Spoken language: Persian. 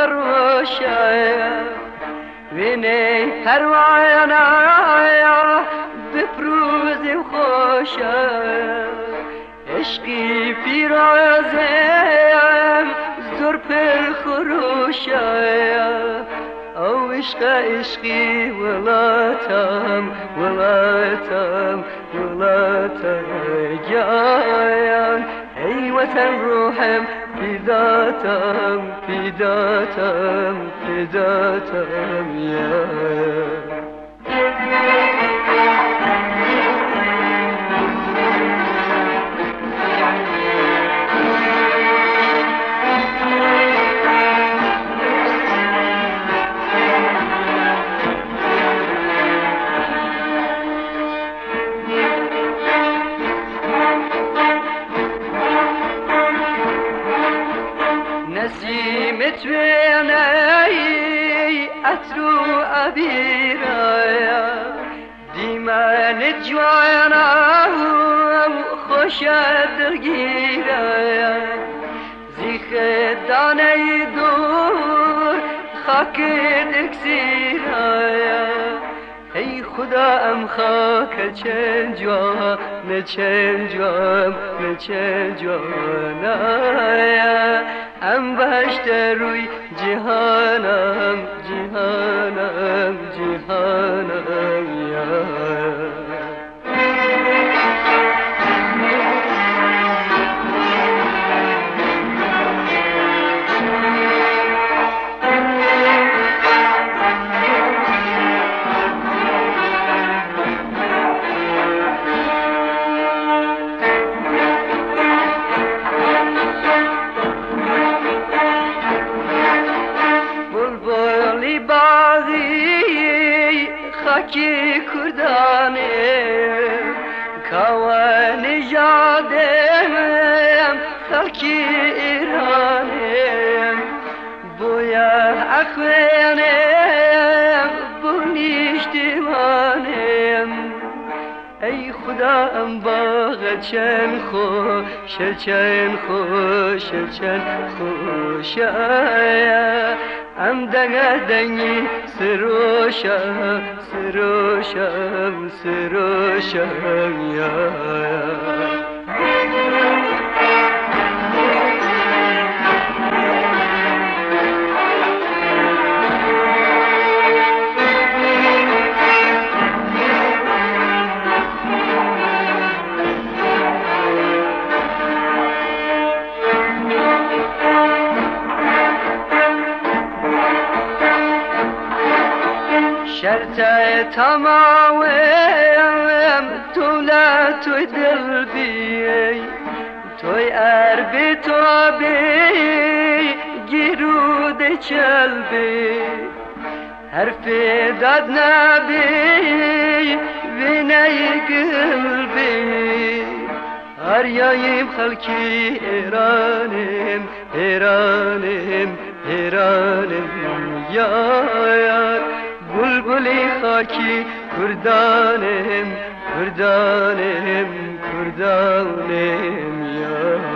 سروشه وینه پروانه بپروز خوشه عشقی پیرازم زور پر خروشه او عشق عشقی ولاتم جایم ای وطن روحم فداتم یا نسیم توینی عطر و عبیره دیمن جوانا و خوش درگیره زیخ دانه دور خاک دکسیره ای خدا ام خاک چند جوانه ام بهشت روی جهانم یا خاکی کردانه کوان جادم خاکی ایرانه بویا اخوانم بونیشتیوانم ای خدا ام باغ چند خوشه ام دنگی سروشم یا شرط تمامم توی دل بی توی عربی تو بی گیرود چلبی حرف داد نبی وینه قلبی آریاییم خلکی ایرانم یار بلبلی خاکی کردانم یا